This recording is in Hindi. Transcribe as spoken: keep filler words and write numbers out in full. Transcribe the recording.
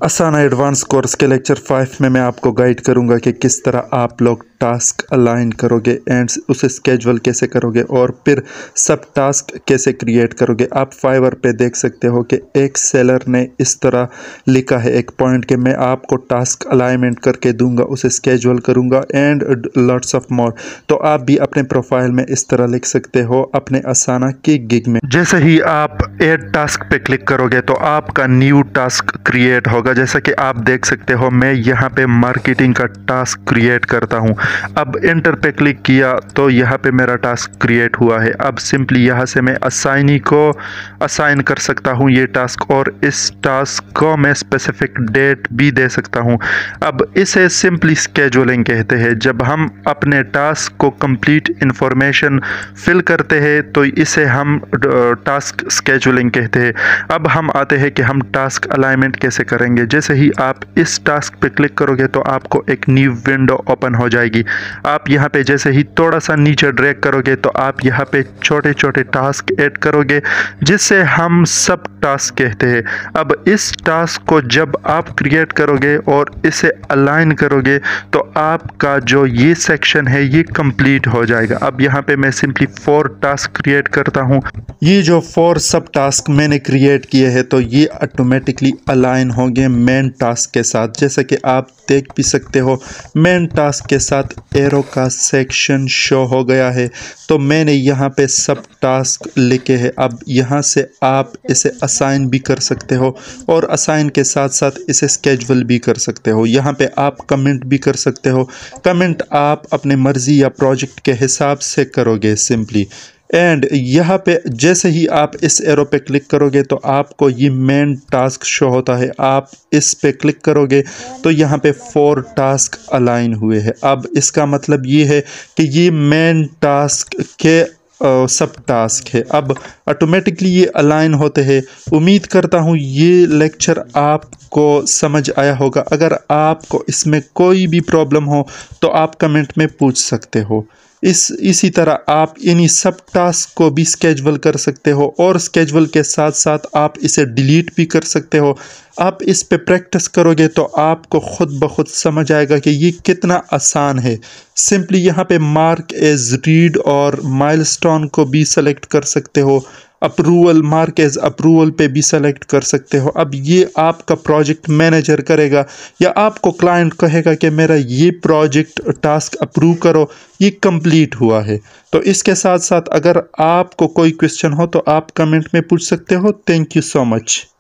आसान एडवांस कोर्स के लेक्चर फाइव में मैं आपको गाइड करूंगा कि किस तरह आप लोग टास्क अलाइन करोगे एंड उसे स्केजुअल कैसे करोगे और फिर सब टास्क कैसे क्रिएट करोगे। आप फाइवर पे देख सकते हो कि एक सेलर ने इस तरह लिखा है एक पॉइंट कि मैं आपको टास्क अलाइनमेंट करके दूंगा, उसे स्केजुअल करूंगा एंड लॉट्स ऑफ मोर। तो आप भी अपने प्रोफाइल में इस तरह लिख सकते हो अपने असाना की गिग में। जैसे ही आप ऐड टास्क पे क्लिक करोगे तो आपका न्यू टास्क क्रिएट होगा। जैसा कि आप देख सकते हो मैं यहाँ पे मार्केटिंग का टास्क क्रिएट करता हूँ। अब एंटर पे क्लिक किया तो यहाँ पे मेरा टास्क क्रिएट हुआ है। अब सिंपली यहाँ से मैं असाइनी को असाइन कर सकता हूँ ये टास्क और इस टास्क को मैं स्पेसिफिक डेट भी दे सकता हूँ। अब इसे सिंपली स्केजुलिंग कहते हैं। जब हम अपने टास्क को कंप्लीट इंफॉर्मेशन फिल करते हैं तो इसे हम टास्क स्केजुलिंग कहते हैं। अब हम आते हैं कि हम टास्क अलाइनमेंट कैसे करेंगे। जैसे ही आप इस टास्क पे क्लिक करोगे तो आपको एक न्यू विंडो ओपन हो जाएगी। आप यहाँ पे जैसे ही थोड़ा सा नीचे ड्रैग करोगे तो आप यहाँ पे छोटे छोटे टास्क ऐड करोगे जिससे हम सब टास्क कहते हैं। अब इस टास्क को जब आप क्रिएट करोगे और इसे अलाइन करोगे तो आपका जो ये सेक्शन है ये कंप्लीट हो जाएगा। अब यहाँ पे मैं सिंपली फोर टास्क क्रिएट करता हूँ। ये जो फोर सब टास्क मैंने क्रिएट किए हैं तो ये ऑटोमेटिकली अलाइन होंगे मेन टास्क के साथ। जैसे कि आप देख भी सकते हो मेन टास्क के साथ एरो का सेक्शन शो हो गया है। तो मैंने यहाँ पे सब टास्क लिखे हैं। अब यहाँ से आप इसे असाइन भी कर सकते हो और असाइन के साथ साथ इसे स्केजुअल भी कर सकते हो। यहाँ पे आप कमेंट भी कर सकते हो। कमेंट आप अपने मर्ज़ी या प्रोजेक्ट के हिसाब से करोगे सिंपली। एंड यहाँ पे जैसे ही आप इस एरो पे क्लिक करोगे तो आपको ये मेन टास्क शो होता है। आप इस पे क्लिक करोगे तो यहाँ पे फोर टास्क अलाइन हुए हैं। अब इसका मतलब ये है कि ये मेन टास्क के Uh, सब टास्क है अब ऑटोमेटिकली ये अलाइन होते हैं। उम्मीद करता हूँ ये लेक्चर आपको समझ आया होगा। अगर आपको इसमें कोई भी प्रॉब्लम हो तो आप कमेंट में पूछ सकते हो। इस इसी तरह आप इन्हीं सब टास्क को भी स्केजुअल कर सकते हो और स्केजुअल के साथ साथ आप इसे डिलीट भी कर सकते हो। आप इस पे प्रैक्टिस करोगे तो आपको खुद ब खुद समझ आएगा कि ये कितना आसान है। सिंपली यहाँ पे मार्क एज रीड और माइलस्टोन को भी सेलेक्ट कर सकते हो। अप्रूवल मार्क एज अप्रूवल पे भी सेलेक्ट कर सकते हो। अब ये आपका प्रोजेक्ट मैनेजर करेगा या आपको क्लाइंट कहेगा कि मेरा ये प्रोजेक्ट टास्क अप्रूव करो, ये कंप्लीट हुआ है। तो इसके साथ साथ अगर आपको कोई क्वेश्चन हो तो आप कमेंट में पूछ सकते हो। Thank you so much.